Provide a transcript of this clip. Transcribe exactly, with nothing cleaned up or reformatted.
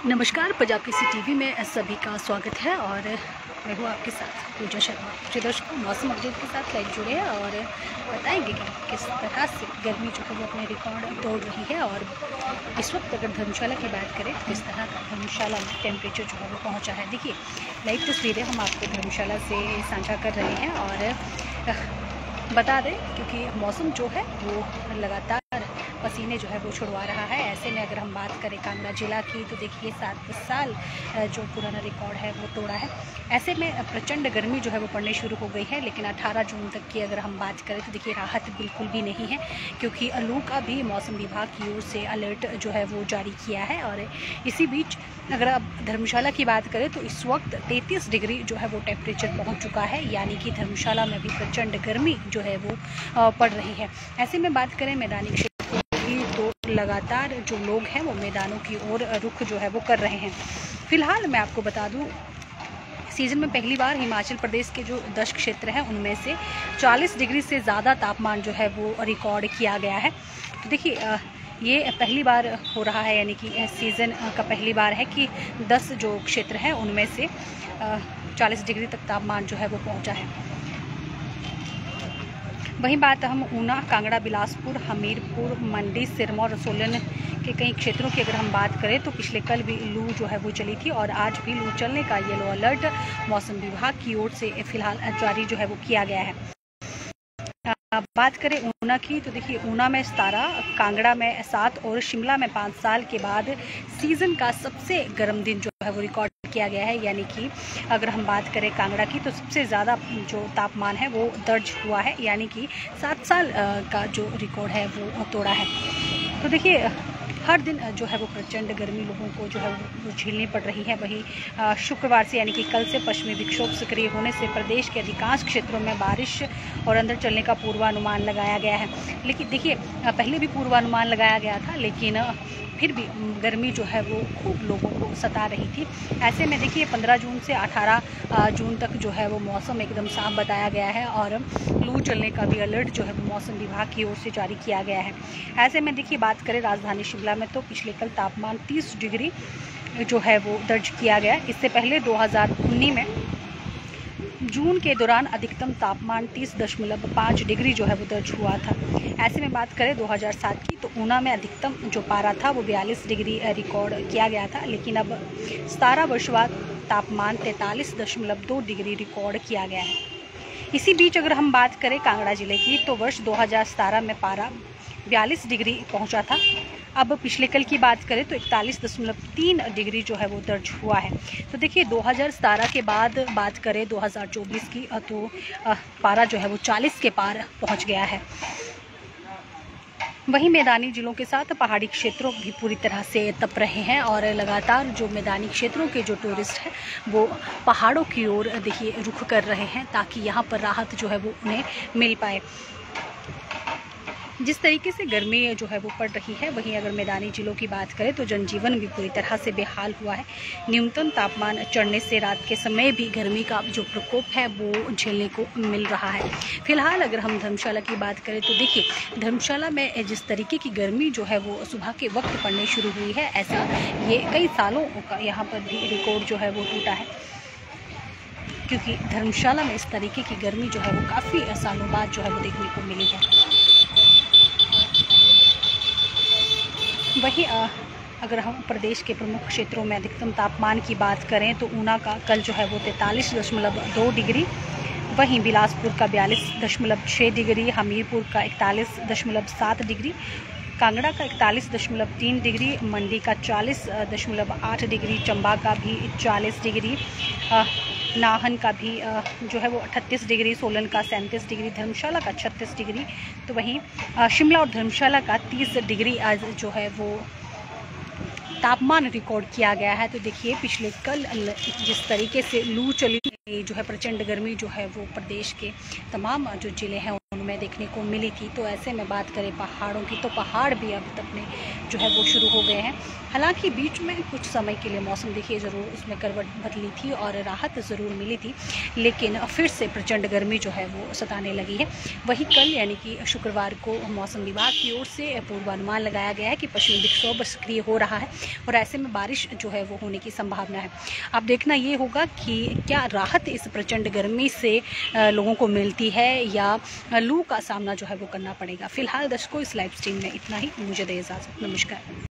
नमस्कार, पंजाब केसरी टीवी में सभी का स्वागत है और मैं हूँ आपके साथ पूजा शर्मा। जो दर्शकों मौसम अपडेट के साथ लाइव जुड़े हैं और बताएंगे कि किस तरह से गर्मी जो है वो अपने रिकॉर्ड तोड़ रही है। और इस वक्त अगर धर्मशाला की बात करें तो किस तरह का धर्मशाला में टेम्परेचर जो है वो पहुँचा है। देखिए लाइव तस्वीरें हम आपको धर्मशाला से साझा कर रहे हैं और बता दें क्योंकि मौसम जो है वो लगातार पसीने जो है वो छुड़वा रहा है। ऐसे में अगर हम बात करें कांगड़ा जिला की तो देखिए सात साल जो पुराना रिकॉर्ड है वो तोड़ा है। ऐसे में प्रचंड गर्मी जो है वो पड़ने शुरू हो गई है, लेकिन अठारह जून तक की अगर हम बात करें तो देखिए राहत बिल्कुल भी नहीं है, क्योंकि लू का भी मौसम विभाग की ओर से अलर्ट जो है वो जारी किया है। और इसी बीच अगर अब धर्मशाला की बात करें तो इस वक्त तैंतीस डिग्री जो है वो टेम्परेचर पहुँच चुका है, यानी कि धर्मशाला में भी प्रचंड गर्मी जो है वो पड़ रही है। ऐसे में बात करें मैदानी क्षेत्र तो लगातार जो लोग हैं वो मैदानों की ओर रुख जो है वो कर रहे हैं। फिलहाल मैं आपको बता दूं, सीज़न में पहली बार हिमाचल प्रदेश के जो दस क्षेत्र हैं उनमें से चालीस डिग्री से ज़्यादा तापमान जो है वो रिकॉर्ड किया गया है। तो देखिए ये पहली बार हो रहा है, यानी कि सीज़न का पहली बार है कि दस जो क्षेत्र हैं उनमें से चालीस डिग्री तक तापमान जो है वो पहुँचा है। वहीं बात हम ऊना, कांगड़ा, बिलासपुर, हमीरपुर, मंडी, सिरमौर और सोलन के कई क्षेत्रों की अगर हम बात करें तो पिछले कल भी लू जो है वो चली थी और आज भी लू चलने का येलो अलर्ट मौसम विभाग की ओर से फिलहाल जारी जो है वो किया गया है। बात करें ऊना की तो देखिए ऊना में सतारह, कांगड़ा में सात और शिमला में पाँच साल के बाद सीज़न का सबसे गर्म दिन जो है वो रिकॉर्ड किया गया है। यानी कि अगर हम बात करें कांगड़ा की तो सबसे ज़्यादा जो तापमान है वो दर्ज हुआ है, यानी कि सात साल का जो रिकॉर्ड है वो तोड़ा है। तो देखिए हर दिन जो है वो प्रचंड गर्मी लोगों को जो है वो झेलनी पड़ रही है। वहीं शुक्रवार से यानी कि कल से पश्चिमी विक्षोभ सक्रिय होने से प्रदेश के अधिकांश क्षेत्रों में बारिश और अंदर चलने का पूर्वानुमान लगाया गया है। लेकिन देखिए पहले भी पूर्वानुमान लगाया गया था, लेकिन फिर भी गर्मी जो है वो खूब लोगों को सता रही थी। ऐसे में देखिए पंद्रह जून से अठारह जून तक जो है वो मौसम एकदम साफ बताया गया है और लू चलने का भी अलर्ट जो है वो मौसम विभाग की ओर से जारी किया गया है। ऐसे में देखिए बात करें राजधानी शिमला में तो पिछले कल तापमान तीस डिग्री जो है वो दर्ज किया गया। इससे पहले दो हज़ार उन्नीस में जून के दौरान अधिकतम तापमान तीस दशमलव पाँच डिग्री जो है वो दर्ज हुआ था। ऐसे में बात करें दो हज़ार सात की तो ऊना में अधिकतम जो पारा था वो बयालीस डिग्री रिकॉर्ड किया गया था, लेकिन अब सतारह वर्ष बाद तापमान तैंतालीस दशमलव दो डिग्री रिकॉर्ड किया गया है। इसी बीच अगर हम बात करें कांगड़ा जिले की तो वर्ष दो हज़ार सतारह में पारा बयालीस डिग्री पहुंचा था। अब पिछले कल की बात करें तो इकतालीस दशमलव तीन डिग्री जो है वो दर्ज हुआ है। तो देखिए दो हज़ार सतारह के बाद बात करें दो हज़ार चौबीस की तो पारा जो है वो चालीस के पार पहुंच गया है। वहीं मैदानी जिलों के साथ पहाड़ी क्षेत्रों भी पूरी तरह से तप रहे हैं और लगातार जो मैदानी क्षेत्रों के जो टूरिस्ट हैं वो पहाड़ों की ओर देखिए रुख कर रहे हैं, ताकि यहाँ पर राहत जो है वो उन्हें मिल पाए। जिस तरीके से गर्मी जो है वो पड़ रही है, वहीं अगर मैदानी जिलों की बात करें तो जनजीवन भी पूरी तरह से बेहाल हुआ है। न्यूनतम तापमान चढ़ने से रात के समय भी गर्मी का जो प्रकोप है वो झेलने को मिल रहा है। फिलहाल अगर हम धर्मशाला की बात करें तो देखिए धर्मशाला में जिस तरीके की गर्मी जो है वो सुबह के वक्त पड़ने शुरू हुई है, ऐसा ये कई सालों का यहाँ पर भी रिकॉर्ड जो है वो टूटा है, क्योंकि धर्मशाला में इस तरीके की गर्मी जो है वो काफ़ी सालों बाद जो है वो देखने को मिली है। वहीं अगर हम प्रदेश के प्रमुख क्षेत्रों में अधिकतम तापमान की बात करें तो ऊना का कल जो है वो तैंतालीस दशमलव दो डिग्री, वहीं बिलासपुर का बयालीस दशमलव छः डिग्री, हमीरपुर का इकतालीस दशमलव सात डिग्री, कांगड़ा का इकतालीस दशमलव तीन डिग्री, मंडी का चालीस दशमलव आठ डिग्री, चंबा का भी चालीस डिग्री, नाहन का भी जो है वो अड़तीस डिग्री, सोलन का सैंतीस डिग्री, धर्मशाला का छत्तीस डिग्री, तो वहीं शिमला और धर्मशाला का तीस डिग्री आज जो है वो तापमान रिकॉर्ड किया गया है। तो देखिए पिछले कल जिस तरीके से लू चली जो है प्रचंड गर्मी जो है वो प्रदेश के तमाम जो ज़िले हैं में देखने को मिली थी। तो ऐसे में बात करें पहाड़ों की, तो पहाड़ भी अब तक में जो है वो शुरू हो गए हैं। हालांकि बीच में कुछ समय के लिए मौसम देखिए ज़रूर उसमें करवट बदली थी और राहत ज़रूर मिली थी, लेकिन फिर से प्रचंड गर्मी जो है वो सताने लगी है। वहीं कल यानी कि शुक्रवार को मौसम विभाग की ओर से पूर्वानुमान लगाया गया है कि पश्चिमी विक्षोभ सक्रिय हो रहा है और ऐसे में बारिश जो है वो होने की संभावना है। अब देखना ये होगा कि क्या राहत इस प्रचंड गर्मी से लोगों को मिलती है या लू का सामना जो है वो करना पड़ेगा। फिलहाल दर्शकों, इस लाइव स्ट्रीम में इतना ही। मुझे दे इजाज़त। नमस्कार।